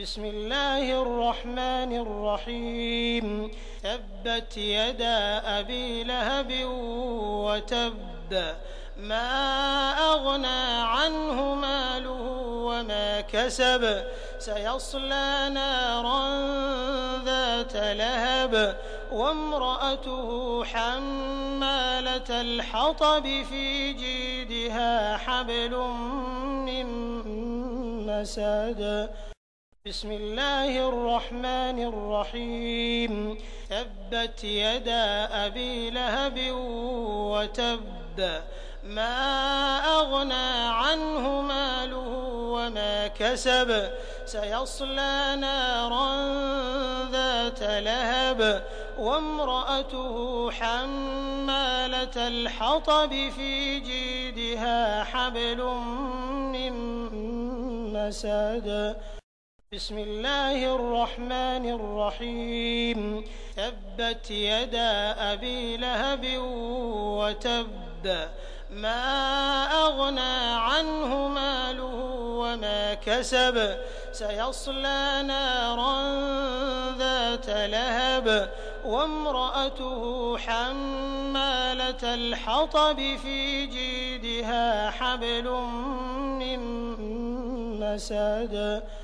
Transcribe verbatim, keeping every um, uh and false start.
بسم الله الرحمن الرحيم تبت يدا أبي لهب وتب ما أغنى عنه ماله وما كسب سيصلى نارا ذات لهب وامرأته حمالة الحطب في جيدها حبل من مسد بسم الله الرحمن الرحيم تبت يدا أبي لهب وتب ما أغنى عنه ماله وما كسب سيصلى نارا ذات لهب وامرأته حمالة الحطب في جيدها حبل من مسد بسم الله الرحمن الرحيم تبت يدا أبي لهب وتب ما أغنى عنه ماله وما كسب سيصلى نارا ذات لهب وامرأته حمالة الحطب في جيدها حبل من مسد